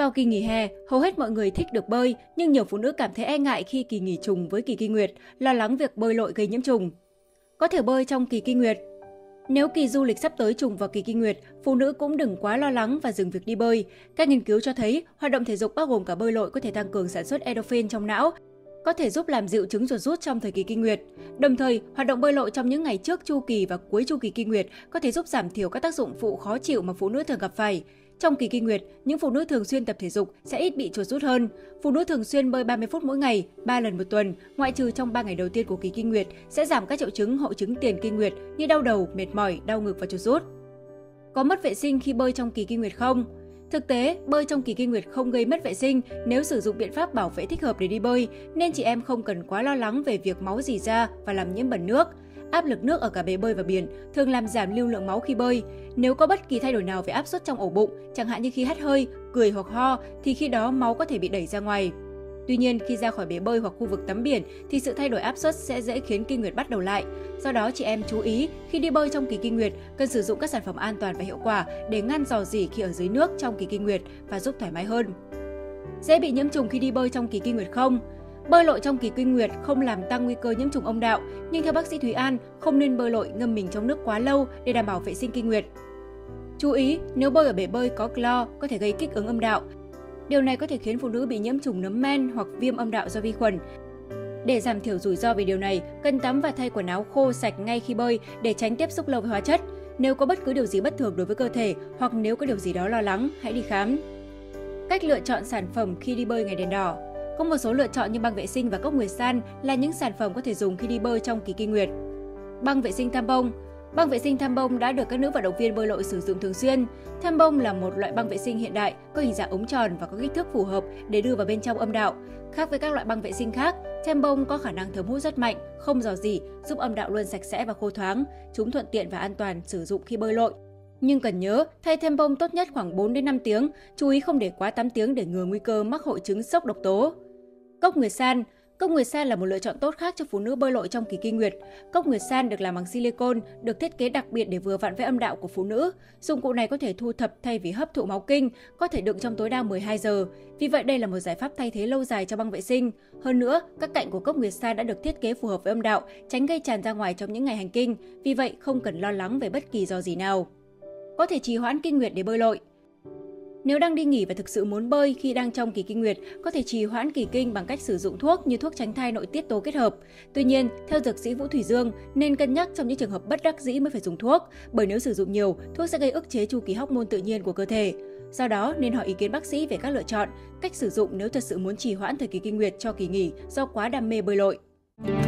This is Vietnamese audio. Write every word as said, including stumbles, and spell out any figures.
Vào kỳ nghỉ hè, hầu hết mọi người thích được bơi, nhưng nhiều phụ nữ cảm thấy e ngại khi kỳ nghỉ trùng với kỳ kinh nguyệt, lo lắng việc bơi lội gây nhiễm trùng. Có thể bơi trong kỳ kinh nguyệt. Nếu kỳ du lịch sắp tới trùng vào kỳ kinh nguyệt, phụ nữ cũng đừng quá lo lắng và dừng việc đi bơi. Các nghiên cứu cho thấy, hoạt động thể dục bao gồm cả bơi lội có thể tăng cường sản xuất endorphin trong não, có thể giúp làm dịu chứng ruột rút trong thời kỳ kinh nguyệt. Đồng thời, hoạt động bơi lội trong những ngày trước chu kỳ và cuối chu kỳ kinh nguyệt có thể giúp giảm thiểu các tác dụng phụ khó chịu mà phụ nữ thường gặp phải. Trong kỳ kinh nguyệt, những phụ nữ thường xuyên tập thể dục sẽ ít bị chuột rút hơn. Phụ nữ thường xuyên bơi ba mươi phút mỗi ngày, ba lần một tuần, ngoại trừ trong ba ngày đầu tiên của kỳ kinh nguyệt, sẽ giảm các triệu chứng hội chứng tiền kinh nguyệt như đau đầu, mệt mỏi, đau ngực và chuột rút. Có mất vệ sinh khi bơi trong kỳ kinh nguyệt không? Thực tế, bơi trong kỳ kinh nguyệt không gây mất vệ sinh nếu sử dụng biện pháp bảo vệ thích hợp để đi bơi, nên chị em không cần quá lo lắng về việc máu rỉ ra và làm nhiễm bẩn nước. Áp lực nước ở cả bể bơi và biển thường làm giảm lưu lượng máu khi bơi. Nếu có bất kỳ thay đổi nào về áp suất trong ổ bụng, chẳng hạn như khi hắt hơi, cười hoặc ho, thì khi đó máu có thể bị đẩy ra ngoài. Tuy nhiên, khi ra khỏi bể bơi hoặc khu vực tắm biển thì sự thay đổi áp suất sẽ dễ khiến kinh nguyệt bắt đầu lại. Do đó, chị em chú ý khi đi bơi trong kỳ kinh nguyệt cần sử dụng các sản phẩm an toàn và hiệu quả để ngăn rò rỉ khi ở dưới nước trong kỳ kinh nguyệt và giúp thoải mái hơn. Dễ bị nhiễm trùng khi đi bơi trong kỳ kinh nguyệt không? Bơi lội trong kỳ kinh nguyệt không làm tăng nguy cơ nhiễm trùng âm đạo, nhưng theo bác sĩ Thúy An, không nên bơi lội ngâm mình trong nước quá lâu để đảm bảo vệ sinh kinh nguyệt. Chú ý, nếu bơi ở bể bơi có clo có thể gây kích ứng âm đạo. Điều này có thể khiến phụ nữ bị nhiễm trùng nấm men hoặc viêm âm đạo do vi khuẩn. Để giảm thiểu rủi ro về điều này, cần tắm và thay quần áo khô sạch ngay khi bơi để tránh tiếp xúc lâu với hóa chất. Nếu có bất cứ điều gì bất thường đối với cơ thể hoặc nếu có điều gì đó lo lắng, hãy đi khám. Cách lựa chọn sản phẩm khi đi bơi ngày đèn đỏ. Có một số lựa chọn như băng vệ sinh và cốc nguyệt san là những sản phẩm có thể dùng khi đi bơi trong kỳ kinh nguyệt. Băng vệ sinh tampon. Băng vệ sinh tampon đã được các nữ vận động viên bơi lội sử dụng thường xuyên. Tampon là một loại băng vệ sinh hiện đại, có hình dạng ống tròn và có kích thước phù hợp để đưa vào bên trong âm đạo. Khác với các loại băng vệ sinh khác, tampon có khả năng thấm hút rất mạnh, không rò rỉ, giúp âm đạo luôn sạch sẽ và khô thoáng. Chúng thuận tiện và an toàn sử dụng khi bơi lội. Nhưng cần nhớ, thay tampon tốt nhất khoảng bốn đến năm tiếng, chú ý không để quá tám tiếng để ngừa nguy cơ mắc hội chứng sốc độc tố. Cốc nguyệt san. Cốc nguyệt san là một lựa chọn tốt khác cho phụ nữ bơi lội trong kỳ kinh nguyệt. Cốc nguyệt san được làm bằng silicon, được thiết kế đặc biệt để vừa vặn với âm đạo của phụ nữ. Dụng cụ này có thể thu thập thay vì hấp thụ máu kinh, có thể đựng trong tối đa mười hai giờ. Vì vậy đây là một giải pháp thay thế lâu dài cho băng vệ sinh. Hơn nữa, các cạnh của cốc nguyệt san đã được thiết kế phù hợp với âm đạo, tránh gây tràn ra ngoài trong những ngày hành kinh. Vì vậy không cần lo lắng về bất kỳ rò rỉ nào. Có thể trì hoãn kinh nguyệt để bơi lội. Nếu đang đi nghỉ và thực sự muốn bơi khi đang trong kỳ kinh nguyệt, có thể trì hoãn kỳ kinh bằng cách sử dụng thuốc như thuốc tránh thai nội tiết tố kết hợp. Tuy nhiên, theo dược sĩ Vũ Thủy Dương, nên cân nhắc trong những trường hợp bất đắc dĩ mới phải dùng thuốc, bởi nếu sử dụng nhiều, thuốc sẽ gây ức chế chu kỳ hormone tự nhiên của cơ thể. Do đó, nên hỏi ý kiến bác sĩ về các lựa chọn, cách sử dụng nếu thật sự muốn trì hoãn thời kỳ kinh nguyệt cho kỳ nghỉ do quá đam mê bơi lội.